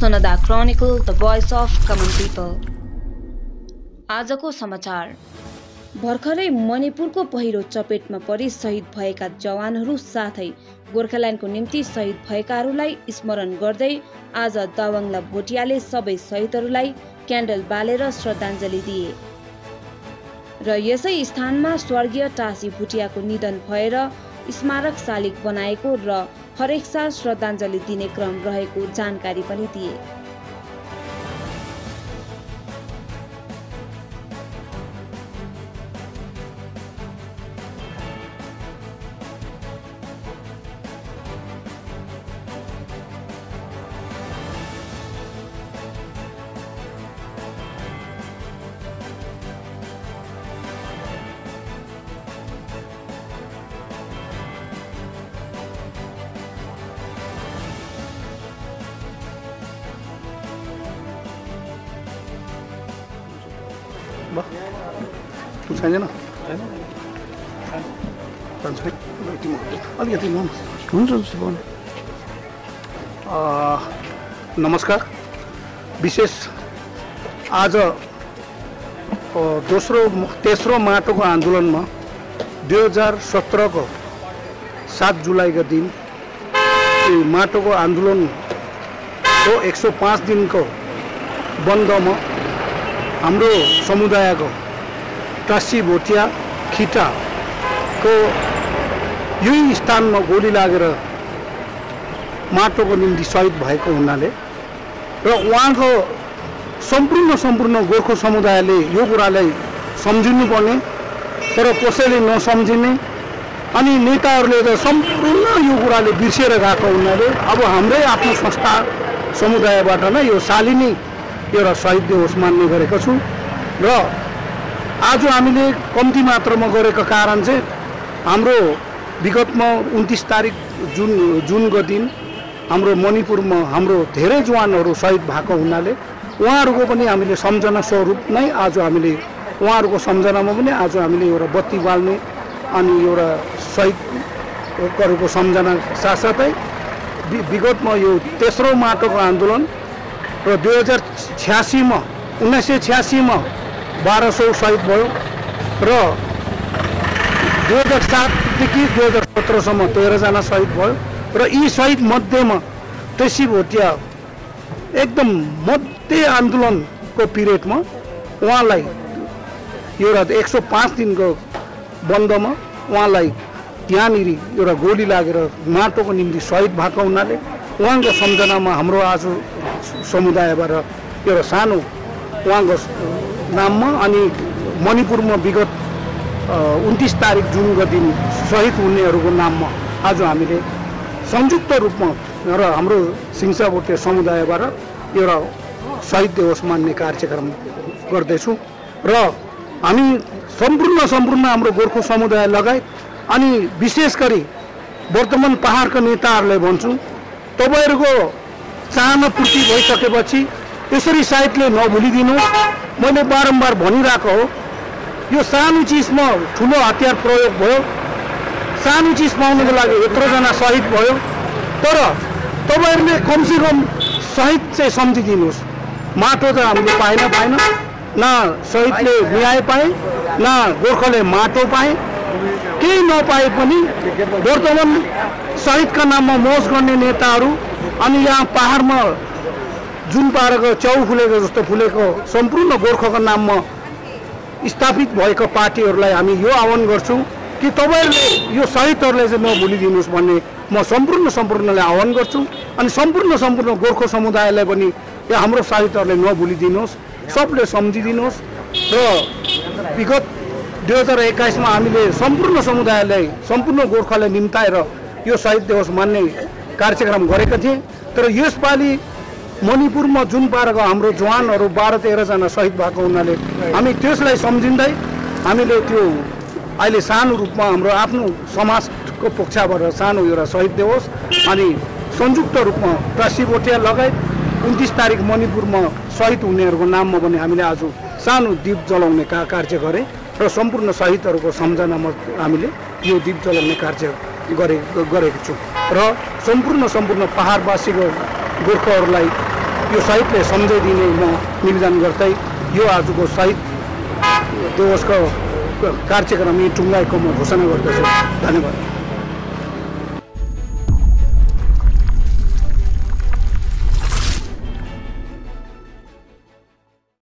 Sonada chronicle, the voice of common people. आजको समाचार। भर्खरै मणिपुरको पहिरो चपेटमा परि शहीद भएका जवानहरू साथै गोर्खाल्यान्डको निम्ति शहीद भएकाहरूलाई स्मरण गर्दै आज दावाङला भोटियाले सबै शहीदहरूलाई क्यान्डल बालेर श्रद्धाञ्जली दिए र यसै स्थानमा स्वर्गीय टासी भुटियाको निधन भएर स्मारक शालिग बनाएको र हरेक साल श्रद्धाञ्जली दिने क्रम रहेको जानकारी पनि दिए। छैन अलिकति हुन्छ। नमस्कार। विशेष आज तेस्रो माटोको आन्दोलनमा 2017 को 7 जुलाई का दिन माटोको आन्दोलनको 105 दिन को बन्दमा हाम्रो समुदायको टासी भोटिया खिटा को यही स्थान में गोली लागेर माटोको निम्ति शहीद भएको हुनाले र उहाँको सम्पूर्ण गोर्खा समुदायले यो कुरालाई सम्झिनु पर्ने, तर कसैले नसम्झिने अनि नेताहरूले त सम्पूर्ण यो कुराले बिर्सेर गएको हुनाले अब हाम्रै आफ्नो संस्था समुदायबाट नै यो सालिनी एउटा शहीद दिवस मान्ने गरेको छु र आज हामीले कम्ती मात्रामा गरेको कारण चाहिँ हाम्रो विगतमा 29 तारिक जुनको दिन हाम्रो मणिपुरमा हाम्रो धेरै जवानहरू शहीद भएको हुनाले उहाँहरूको पनि हामीले सम्झना स्वरूप नै आज हामीले उहाँहरूको सम्झनामा पनि आज हामीले एउटा बत्ती बाल्ने अनि एउटा शहीदहरूको सम्झना साथसाथै विगतमा यो तेस्रो माटोको आन्दोलन र 2086 मा 1986 मा 1200 शहीद भयो र 2007 देखि 2017 सम्म 13 जना शहीद भयो र यी शहीद मध्येमा टासी भोटिया एकदम मध्य आन्दोलनको पिरियडमा उहाँलाई एउटा 105 दिनको बन्दमा उहाँलाई त्यहाँनिर एउटा गोली लागेर माटोको निम्ति शहीद भएको हुनाले उहाँको सम्झनामा हाम्रो आज समुदायबाट एउटा सानो उहाँको नाममा अनि मणिपुरमा विगत 29 तारिक जुनको दिन शहीद हुनेहरूको नाममा आज हामीले संयुक्त रूपमा र हाम्रो सिङ्सा भोटे समुदायबाट एउटा शहीद दिवस मान्ने कार्यक्रम गर्दैछौँ र हामी सम्पूर्ण हाम्रो गोर्खा समुदाय लगायत अनि विशेष गरी वर्तमान पहाडका नेताहरूलाई भन्छु, तपाईहरुको चाहना पूर्ति भइसकेपछि यसरी साहित्यले नभुलिदिनु। मैले बारम्बार भनिरहेको हो, यो सानो चिजमा ठुलो हतियार प्रयोग भयो, सानो चिज पाउनको लागि यत्रो जना शहीद भयो, तर तपाईहरुले कमसे कम शहीद चाहिँ सम्झिदिनुस्। माटो त हामीले पाएन, न शहीदले न्याय पाए, न गोर्खाले माटो पाए, केही नपाए पनि वर्तमान शहीदका नाममा मोज गर्ने नेताहरू अनि यहाँ पहाडमा जुन पारेको च्याउ फुलेको जस्तो फुलेको सम्पूर्ण गोर्खाको नाममा स्थापित भएको पार्टीहरूलाई हामी यो आह्वान गर्छौँ कि तपाईहरुले यो शहीदहरूलाई चाहिँ नभुलिदिनुस् भन्ने म सम्पूर्णलाई आह्वान गर्छु। अनि सम्पूर्ण गोर्खा समुदायलाई पनि यो हाम्रो शहीदहरूलाई नभुलिदिनुहोस्, सबले सम्झिदिनुहोस् र विगत 2021 मा हामीले सम्पूर्ण समुदायलाई सम्पूर्ण गोर्खालाई निम्ताएर यो शहीद दिवस मान्ने कार्यक्रम गरेका थिए, तर यसपालि मणिपुरमा जुन पारेको हाम्रो जवानहरू 12-13 जना शहीद भएको हुनाले हामी त्यसलाई सम्झिँदै हामीले त्यो अहिले सानो रूपमा हाम्रो आफ्नो समाजको पक्षबाट सानो एउटा शहीद दिवस अनि संयुक्त रूपमा टासी भोटिया लगायत 29 तारिक मणिपुरमा शहीद हुनेहरूको नाममा पनि हामीले आज सानो दीप जलाउने कार्य गरे र सम्पूर्ण शहीदहरूको सम्झनामा हामीले यो दीप जलाउने कार्य गरेको छौँ र सम्पूर्ण पहाडवासीको गोर्खाहरूलाई यो शहीदले सम्झाइदिने म निवेदन गर्दै यो आजको शहीद दिवसको कार्यक्रम यी टुङ्गाएको म घोषणा गर्दछु। धन्यवाद।